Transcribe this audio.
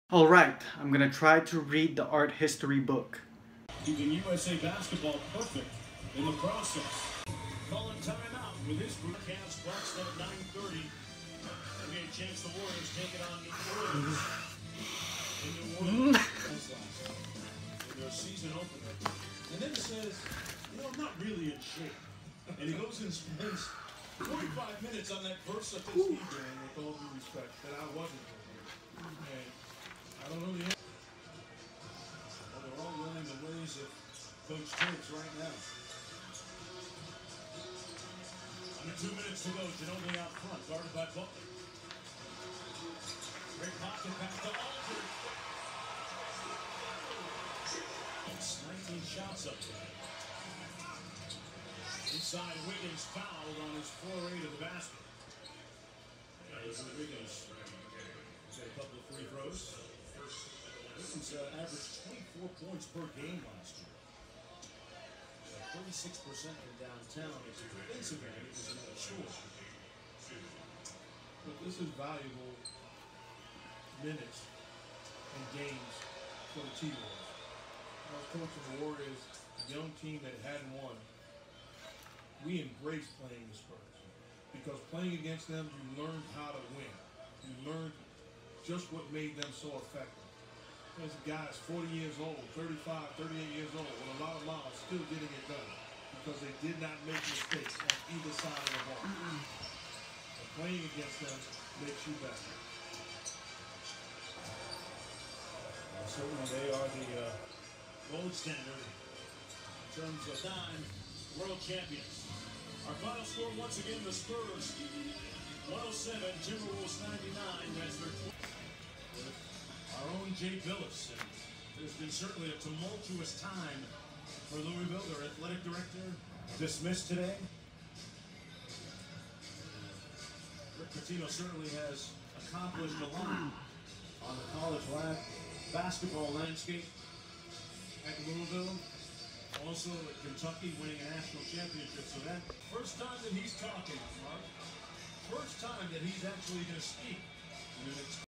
Alright, I'm gonna try to read the art history book. Keeping USA basketball perfect in the process. Calling timeout with his group. Cavs Bucks at 9:30. Maybe a chance the Warriors take it on New Orleans. In New Orleans. In their season opener. And then says, I'm not really in shape. And he goes and spends 45 minutes on that verse of this evening, with all due respect, that I wasn't. And I don't know the answer. Well, they're all learning the ways of Coach Tibbs right now. Under 2 minutes to go, Ginobili out front, guarded by Butler. Great pocket back to Aldridge. 19 shots up there. Inside, Wiggins fouled on his foray to the basket. Wiggins got a couple of free throws. Wiggins averaged 24 points per game last year. 36% from downtown. It's defensive end, it was not sure. But this is valuable minutes and games for the T-Wolves. I was coaching the Warriors, a young team that hadn't won. We embraced playing the Spurs because playing against them, you learned how to win. You learned just what made them so effective. There's guys 40 years old, 35, 38 years old, with a lot of miles still getting it done because they did not make mistakes on either side of the ball. And playing against them makes you better. Certainly they are the gold standard in terms of time world champions. Our final score once again, the Spurs 107, Timberwolves 99. That's their our own Jay Billis. And there's been certainly a tumultuous time for Louisville. Their athletic director dismissed today. Rick Pitino certainly has accomplished a lot on the college basketball landscape at Louisville. Also at Kentucky, winning a national championship. So that first time that he's talking, Mark. First time that he's actually going to speak.